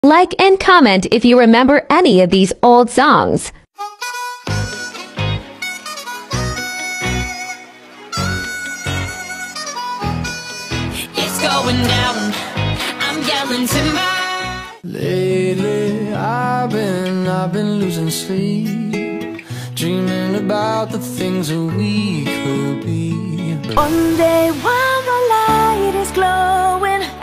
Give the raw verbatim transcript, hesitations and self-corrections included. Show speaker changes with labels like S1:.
S1: Like and comment if you remember any of these old songs.
S2: It's going down, I'm yelling timber.
S3: Lately I've been, I've been losing sleep, dreaming about the things that we could be.
S4: One day while the light is glowing,